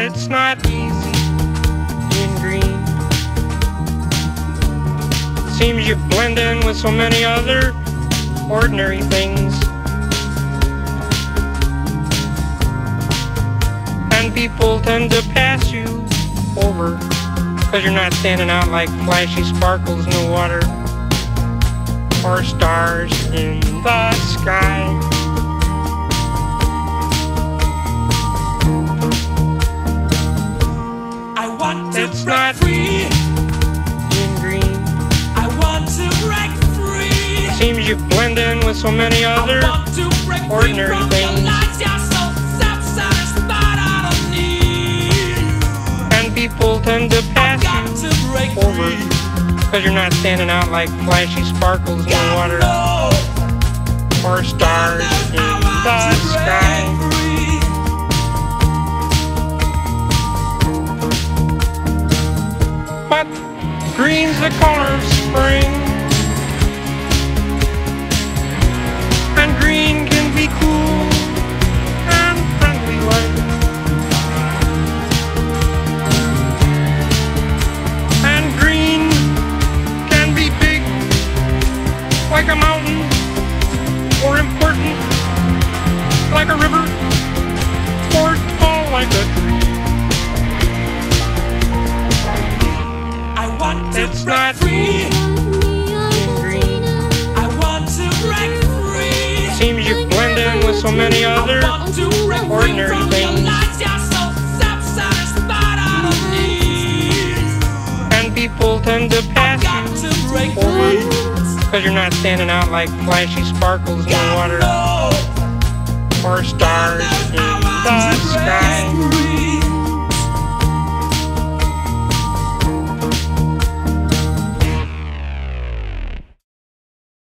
it's not easy being green. Seems you blend in with so many other ordinary things. And people tend to pass you over, 'cause you're not standing out like flashy sparkles in the water or stars in the sky. I want to It's break not free. being green. I want to break free. Seems you blend in with so many other I want to break free ordinary from things. the lies you're so self-satisfied. I don't need. And people tend to pass Got you to break over, free. 'cause you're not standing out like flashy sparkles in the Gotta water know. or stars in the sky. But green's the color of spring, and green can be cool and friendly like. And green can be big like a mountain, or important like a river, or tall like a tree. I want to It's break not free. being green. I want to break free. Seems you blend in with so many other I want to break free ordinary from things. the lies you're so self-satisfied. I don't need. And people tend to pass Got you to break over, free. 'cause you're not standing out like flashy sparkles in the Gotta water know. or stars in the sky.